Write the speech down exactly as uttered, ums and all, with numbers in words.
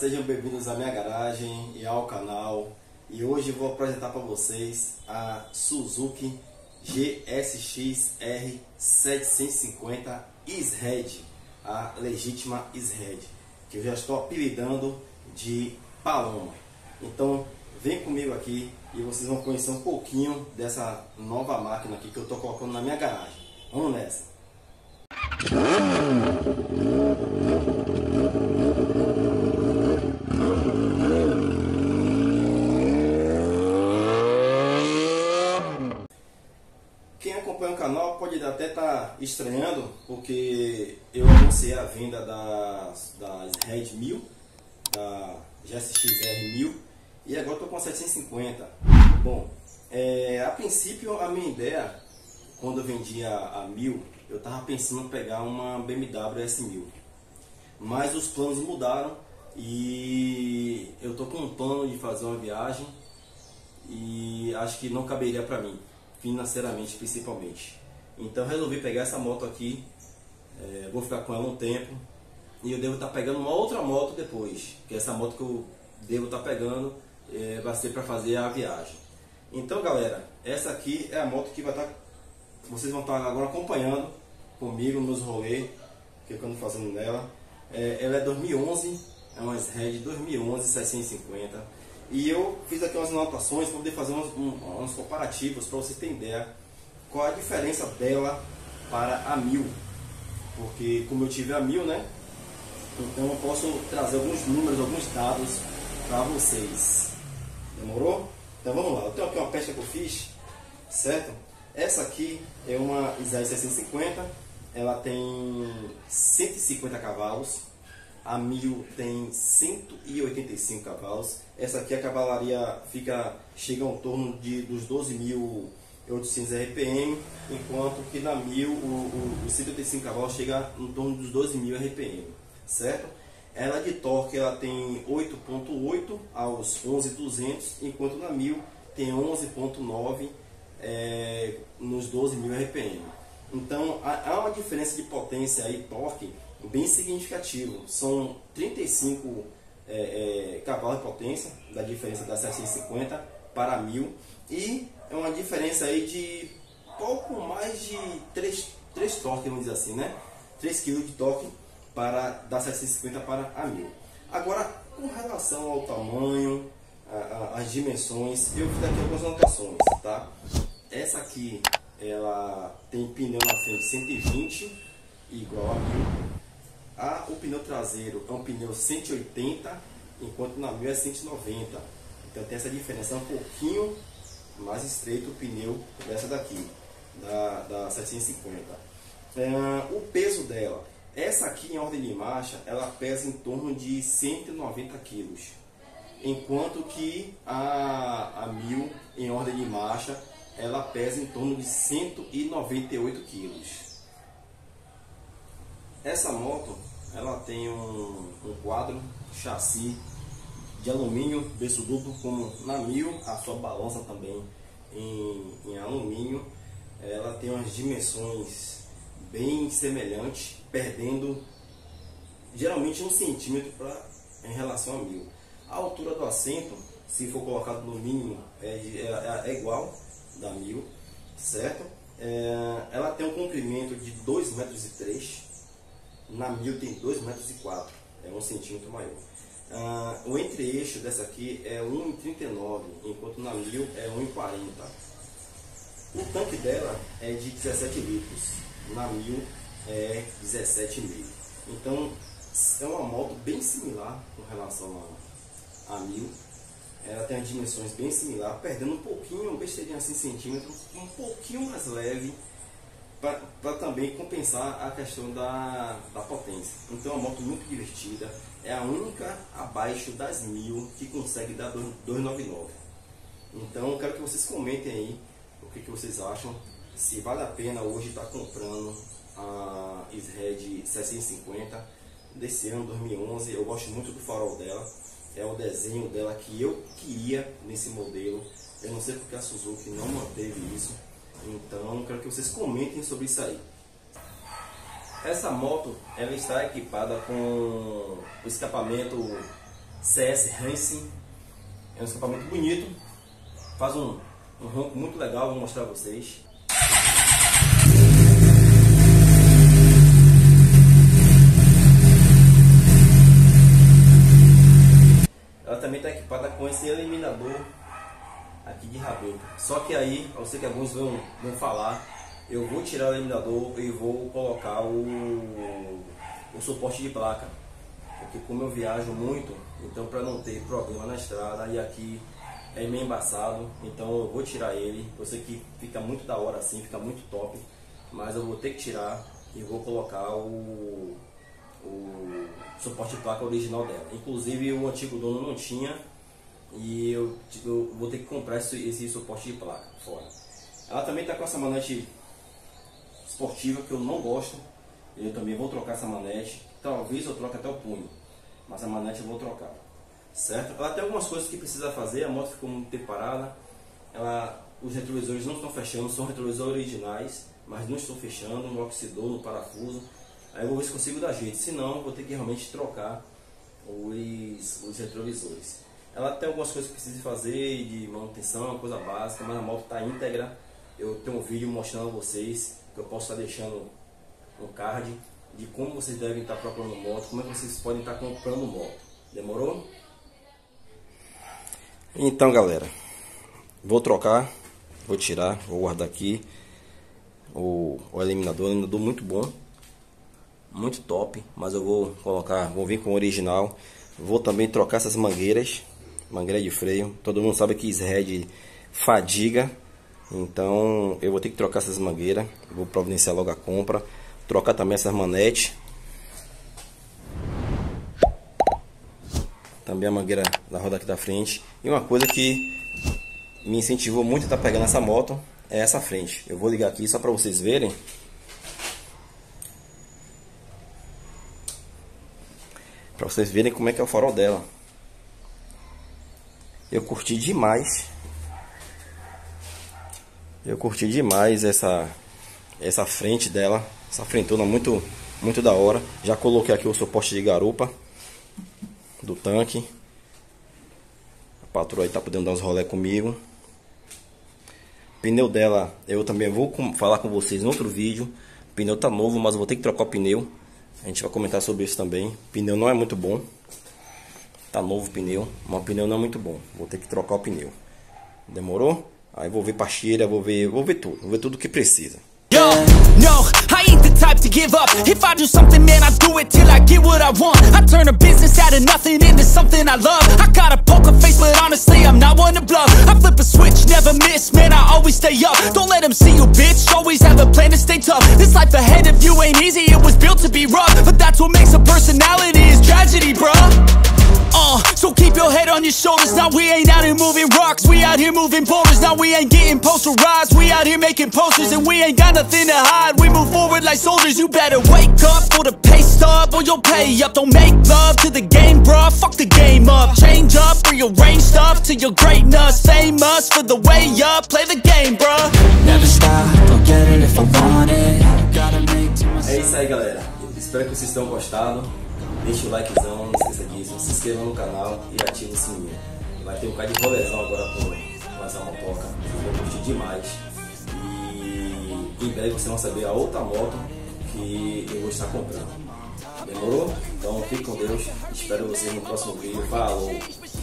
sejam bem-vindos à minha garagem e ao canal. E hoje eu vou apresentar para vocês a Suzuki G S X R setecentos e cinquenta S-Head, a legítima S-Head, que eu já estou apelidando de Paloma. Então vem comigo aqui e vocês vão conhecer um pouquinho dessa nova máquina aqui que eu estou colocando na minha garagem. Vamos nessa! Quem acompanha o canal pode até estar estranhando, porque eu anunciei a venda da, da S-Head mil, da G S X R mil, e agora estou com a setecentos e cinquenta. Bom, é, a princípio a minha ideia, quando eu vendi a, a mil, eu estava pensando em pegar uma B M W S mil, mas os planos mudaram e eu estou com um plano de fazer uma viagem e acho que não caberia para mim, financeiramente principalmente. Então resolvi pegar essa moto aqui, é, vou ficar com ela um tempo e eu devo estar pegando uma outra moto depois, que essa moto que eu devo estar pegando é, vai ser para fazer a viagem. Então galera, essa aqui é a moto que vai estar, vocês vão estar agora acompanhando comigo nos rolês que eu ando fazendo nela. É, ela é dois mil e onze, é uma S-Head dois mil e onze setecentos e cinquenta, e eu fiz aqui umas anotações para poder fazer uns, um, uns comparativos para você ter ideia qual a diferença dela para a mil, porque como eu tive a mil, né, então eu posso trazer alguns números, alguns dados para vocês. Demorou? Então vamos lá, eu tenho aqui uma pesca que eu fiz, certo? Essa aqui é uma S-Head setecentos e cinquenta, ela tem cento e cinquenta cavalos, a mil tem cento e oitenta e cinco cavalos. Essa aqui a cavalaria fica, chega ao torno de, dos doze mil e oitocentos R P M, enquanto que na mil o, o, os cento e oitenta e cinco cavalos chega em torno dos doze mil R P M, certo? Ela de torque ela tem oito ponto oito aos onze mil e duzentos, enquanto na mil tem onze ponto nove é, nos doze mil R P M. Então há uma diferença de potência e torque bem significativo. São trinta e cinco é, é, cavalos de potência da diferença da setecentos e cinquenta para a mil, e é uma diferença aí de pouco mais de três, três torques, vamos dizer assim, né? três quilos de torque para da setecentos e cinquenta para a mil. Agora, com relação ao tamanho, a, a, as dimensões, eu fiz aqui algumas anotações, tá? Essa aqui ela tem pneu na frente cento e vinte, igual a mil. Ah, o pneu traseiro é um pneu cento e oitenta, enquanto na mil é cento e noventa. Então tem essa diferença, é um pouquinho mais estreito o pneu dessa daqui, da, da setecentos e cinquenta. É, o peso dela, essa aqui em ordem de marcha, ela pesa em torno de cento e noventa quilos, enquanto que a, a mil em ordem de marcha ela pesa em torno de cento e noventa e oito quilos. Essa moto ela tem um, um quadro chassi de alumínio, berço duplo, como na mil, a sua balança também em, em alumínio. Ela tem umas dimensões bem semelhantes, perdendo geralmente um centímetro pra, em relação a mil. A altura do assento, se for colocado no mínimo, é, é, é igual da mil, certo? É, ela tem um comprimento de dois metros e três, na mil tem dois metros e quatro, é um centímetro maior. Ah, o entre-eixo dessa aqui é um vírgula trinta e nove, enquanto na mil é um vírgula quarenta. O tanque dela é de dezessete litros, na mil é dezessete vírgula cinco. Então é uma moto bem similar com relação a, a mil. Ela tem as dimensões bem similar, perdendo um pouquinho, um besteirinho assim centímetro, um pouquinho mais leve, para também compensar a questão da, da potência. Então é uma moto muito divertida, é a única abaixo das mil que consegue dar duzentos e noventa e nove. Então eu quero que vocês comentem aí o que, que vocês acham, se vale a pena hoje estar comprando a S-Head setecentos e cinquenta desse ano dois mil e onze. Eu gosto muito do farol dela, é o desenho dela que eu queria nesse modelo. Eu não sei porque a Suzuki não manteve isso, então quero que vocês comentem sobre isso aí. Essa moto ela está equipada com o escapamento C S Racing. É um escapamento bonito, faz um, um ronco muito legal, vou mostrar a vocês. Ela também está equipada com esse eliminador aqui de rabeta. Só que aí, eu sei que alguns vão, vão falar, eu vou tirar o eliminador e vou colocar o, o suporte de placa. Porque como eu viajo muito, então para não ter problema na estrada, e aqui é meio embaçado, então eu vou tirar ele. Eu sei que fica muito da hora assim, fica muito top, mas eu vou ter que tirar e vou colocar o, o suporte de placa original dela. Inclusive o antigo dono não tinha, e eu, eu vou ter que comprar esse, esse suporte de placa fora. Ela também está com essa manete esportiva que eu não gosto, eu também vou trocar essa manete. Talvez eu troque até o punho, mas a manete eu vou trocar, certo? Ela tem algumas coisas que precisa fazer, a moto ficou muito tempo parada, ela, os retrovisores não estão fechando, são retrovisores originais, mas não estão fechando, não oxidou no parafuso. Aí eu vou ver se consigo dar jeito, senão vou ter que realmente trocar os, os retrovisores. Ela tem algumas coisas que precisa fazer de manutenção, coisa básica, mas a moto está íntegra. Eu tenho um vídeo mostrando a vocês, que eu posso estar deixando no card, de como vocês devem estar procurando moto, como é que vocês podem estar comprando moto. Demorou? Então, galera, vou trocar, vou tirar, vou guardar aqui o, o eliminador, eliminador muito bom, muito top, mas eu vou colocar, vou vir com o original. Vou também trocar essas mangueiras, mangueira de freio. Todo mundo sabe que Is-Head fadiga, então eu vou ter que trocar essas mangueiras. Vou providenciar logo a compra. Trocar também essas manetes. Também a mangueira da roda aqui da frente. E uma coisa que me incentivou muito a estar pegando essa moto é essa frente. Eu vou ligar aqui só para vocês verem. Para vocês verem como é que é o farol dela. Eu curti demais. Eu curti demais essa, essa frente dela. Essa frentona muito, muito da hora. Já coloquei aqui o suporte de garupa do tanque. A patroa aí tá podendo dar uns rolê comigo. O pneu dela eu também vou com, falar com vocês em outro vídeo. O pneu tá novo, mas eu vou ter que trocar o pneu. A gente vai comentar sobre isso também. O pneu não é muito bom. Tá novo o pneu, mas o pneu não é muito bom. Vou ter que trocar o pneu. Demorou? Aí vou ver parceira, vou ver, vou ver tudo. Vou ver tudo que precisa. Yo, no, I ain't the type to give up. If I do something, man, I do it till I get what I want. I turn a business out of nothing into something I love. I got a poker face, but honestly, I'm not one to bluff. I flip a switch, never miss, man, I always stay up. Don't let them see you, bitch, always have a plan to stay tough. This life ahead of you ain't easy, it was built to be rough. But that's what makes a personality, is tragedy, bruh. Uh, so keep your head on your shoulders. Now we ain't out here moving rocks, we out here moving boulders. Now we ain't getting posterized, we out here making posters. And we ain't got nothing to hide, we move forward like soldiers. You better wake up for the pay stub, or you'll pay up. Don't make love to the game, bruh, fuck the game up. Change up, rearrange stuff to your greatness. Famous for the way up, play the game, bruh. Never stop, don't get it if I want it. Gotta make too much. É isso aí, galera, espero que vocês tenham gostado. Deixa o likezão, não esqueça disso, se inscreva no canal e ative o sininho. Vai ter um bocado de rolezão agora com, com essa motoca, vocês vão curtir demais. E em breve vocês vão saber a outra moto que eu vou estar comprando. Demorou? Então fique com Deus, espero vocês no próximo vídeo. Falou!